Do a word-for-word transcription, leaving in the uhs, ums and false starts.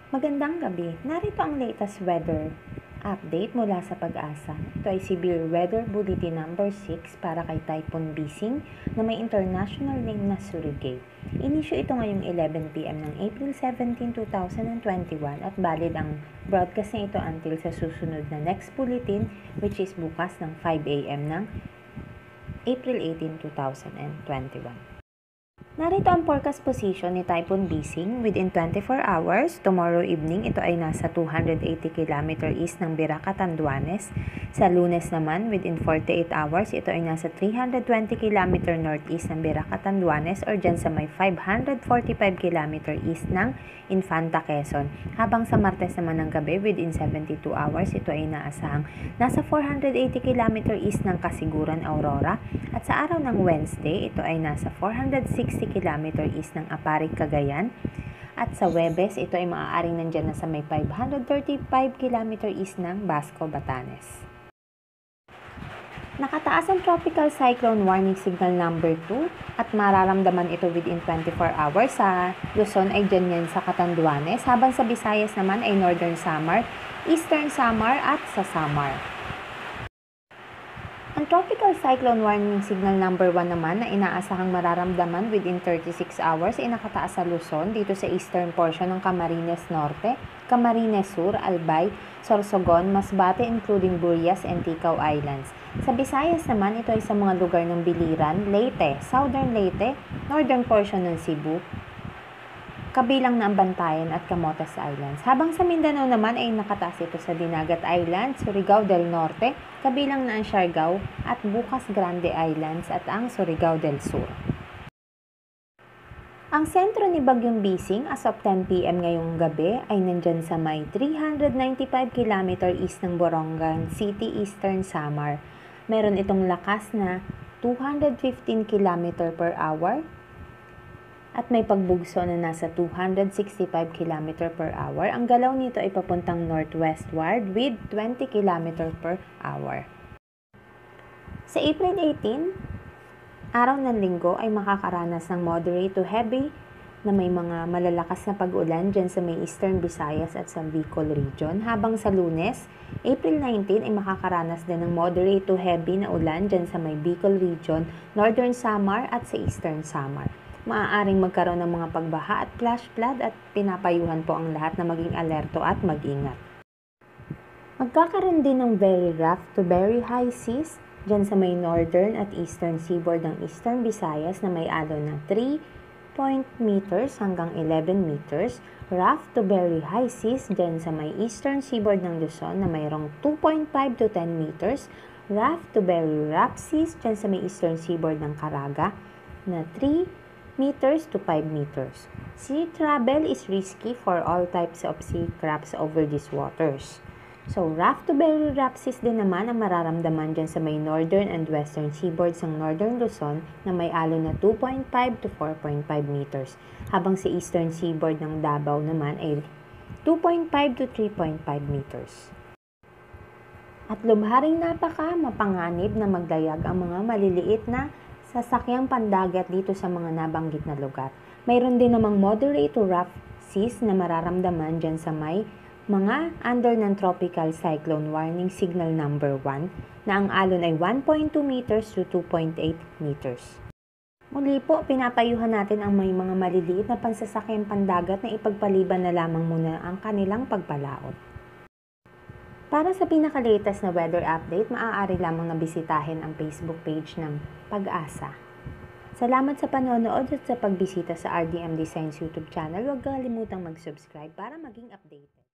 Magandang gabi. Narito ang latest weather update mula sa Pag-asa. Ito ay Severe Weather Bulletin number six para kay Typhoon Bising na may international name na Surigate. Inisyu ito ngayong eleven p m ng April seventeenth, two thousand twenty-one at valid ang broadcast na ito until sa susunod na next bulletin which is bukas ng five a m ng April eighteenth, two thousand twenty-one. Narito ang forecast position ni Typhoon Bising within twenty-four hours. Tomorrow evening, ito ay nasa two hundred eighty kilometers east ng Bira, Catanduanes. Sa Lunes naman, within forty-eight hours, ito ay nasa three hundred twenty kilometers northeast ng Bira, Catanduanes or dyan sa may five hundred forty-five kilometers east ng Infanta, Quezon. Habang sa Martes naman ng gabi, within seventy-two hours, ito ay naasahang nasa four hundred eighty kilometers east ng Kasiguran, Aurora. At sa araw ng Wednesday, ito ay nasa four hundred sixty kilometers east ng Aparig, Cagayan. At sa Huwebes, ito ay maaaring nandyan na sa may five hundred thirty-five kilometers east ng Basco, Batanes. Nakataas ang Tropical Cyclone Warning Signal number two at mararamdaman ito within twenty-four hours. Sa Luzon ay dyan yan sa Catanduanes, habang sa Visayas naman ay Northern Samar, Eastern Samar at sa Samar. Ang Tropical Cyclone Warning Signal number one naman na inaasahang mararamdaman within thirty-six hours ay nakataas sa Luzon dito sa eastern portion ng Camarines Norte, Camarines Sur, Albay, Sorsogon, Masbate including Burias and Ticao Islands. Sa Visayas naman, ito ay sa mga lugar ng Biliran, Leyte, Southern Leyte, northern portion ng Cebu, kabilang na ang Bantayan at Camotes Islands. Habang sa Mindanao naman ay nakataas ito sa Dinagat Islands, Surigao del Norte, kabilang na ang Siargao at Bukas Grande Islands at ang Surigao del Sur. Ang sentro ni Bagyong Bising as of ten p m ngayong gabi ay nandyan sa may three hundred ninety-five kilometers east ng Borongan City, Eastern Samar. Meron itong lakas na two hundred fifteen kilometers per hour at may pagbugso na nasa two hundred sixty-five kilometers per hour. Ang galaw nito ay papuntang northwestward with twenty kilometers per hour. Sa April eighteenth, araw ng linggo ay makakaranas ng moderate to heavy na may mga malalakas na pag-ulan dyan sa may Eastern Visayas at sa Bicol region. Habang sa Lunes, April nineteenth ay makakaranas din ng moderate to heavy na ulan dyan sa may Bicol region, Northern Samar at sa Eastern Samar. Maaaring magkaroon ng mga pagbaha at flash flood at pinapayuhan po ang lahat na maging alerto at mag-ingat. Magkakaroon din ng very rough to very high seas dyan sa may northern at eastern seaboard ng Eastern Visayas na may alon na three point meters hanggang eleven meters, rough to very high seas dyan sa may eastern seaboard ng Luzon na mayroong two point five to ten meters, rough to very rough seas dyan sa may eastern seaboard ng Caraga na three meters to five meters. Sea travel is risky for all types of sea crafts over these waters. So, rough to very rough seas din naman ang mararamdaman dyan sa may northern and western seaboards ng northern Luzon na may alon na two point five to four point five meters. Habang sa eastern seaboard ng Davao naman ay two point five to three point five meters. At lubharing napaka mapanganib na magdayag ang mga maliliit na sasakyang pandagat dito sa mga nabanggit na lugar. Mayroon din namang moderate to rough seas na mararamdaman dyan sa may mga under ng Tropical Cyclone Warning Signal number one na ang alon ay one point two meters to two point eight meters. Muli po, pinapayuhan natin ang may mga maliliit na pansasakyang pandagat na ipagpaliban na lamang muna ang kanilang pagpalaot. Para sa pinaka-latest na weather update, maaari lamang na bisitahin ang Facebook page ng Pag-asa. Salamat sa panonood at sa pagbisita sa R D M Designs YouTube channel. Huwag kalimutang mag-subscribe para maging updated.